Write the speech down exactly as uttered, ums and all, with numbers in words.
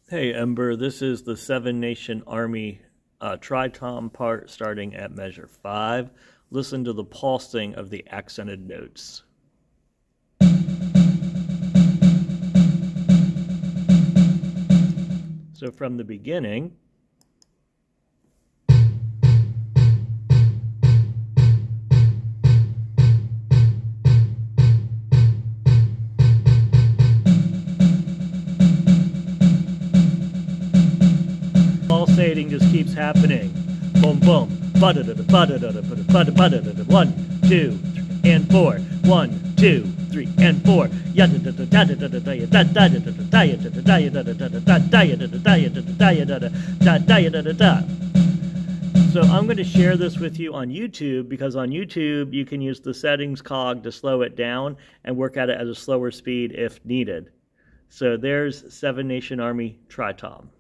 Hey Ember, this is the Seven Nation Army uh, tritom part starting at measure five. Listen to the pulsing of the accented notes. So from the beginning, pulsating just keeps happening. Boom, boom. One, two, three, and four. One, two, three, and four. So I'm going to share this with you on YouTube because on YouTube you can use the settings cog to slow it down and work at it at a slower speed if needed. So there's Seven Nation Army tritom.